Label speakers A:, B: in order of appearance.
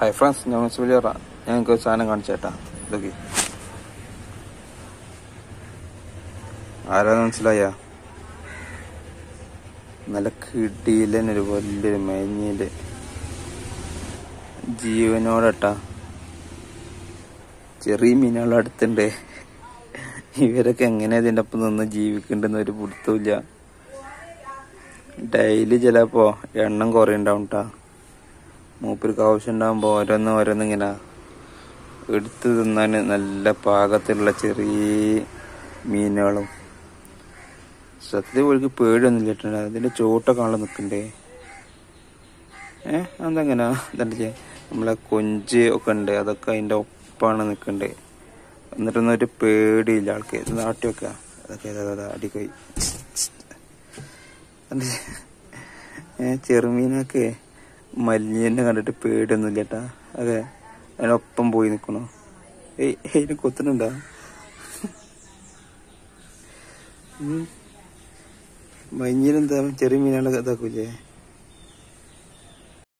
A: Hi friends, ഞാൻ സുലിയറ. ഞങ്ങൾക്ക് ഒരു സാധനം കാണിച്ചേട്ടാ. ഇതൊക്കെ ആരാന്ന് മനസ്സിലായ? നല്ല കിടിയിലൊരു വലിയൊരു മേഞ്ഞില് ജീവനോടട്ടാ. ചെറിയ മീനുകൾ അടുത്തുണ്ട്. ഇവരൊക്കെ എങ്ങനെ ഇതിൻ്റെ ഒപ്പം നിന്ന് ജീവിക്കണ്ടെന്ന് ഒരു പിടുത്തമില്ല. ഡെയിലി ചിലപ്പോ എണ്ണം കുറയുണ്ടാവും ട്ടാ. മൂപ്പർക്ക് ആവശ്യം ഉണ്ടാകുമ്പോ ഓരോന്നിങ്ങനെ എടുത്തു തിന്നാൻ നല്ല പാകത്തിലുള്ള ചെറിയ മീനുകളും. സത്യത്തിൽ അവർക്ക് പേടിയൊന്നും ഇല്ല. അതിന്റെ ചോട്ടൊക്കെ ആളെ നിൽക്കണ്ടേ. അതെങ്ങനാ ഇതല്ലേ നമ്മളെ കൊഞ്ച് ഒക്കെ ഉണ്ട്, അതൊക്കെ അതിന്റെ ഒപ്പാണ് നിൽക്കണ്ടേ. എന്നിട്ടൊന്നും ഒരു പേടിയില്ല ആൾക്ക്. ഇത് നാട്ടി വെക്ക അതൊക്കെ അടിക്കോയി. ചെറുമീനൊക്കെ മലിഞ്ഞിനെ കണ്ടിട്ട് പേടിയൊന്നും ഇല്ലട്ടാ. അതെ, അതിനൊപ്പം പോയി നിക്കണോ. അതിന് കൊത്തുന്നുണ്ടാ? മഞ്ഞിനെന്താ ചെറിയ മീനുകളൊക്കെ ഇതാക്കൂലേ.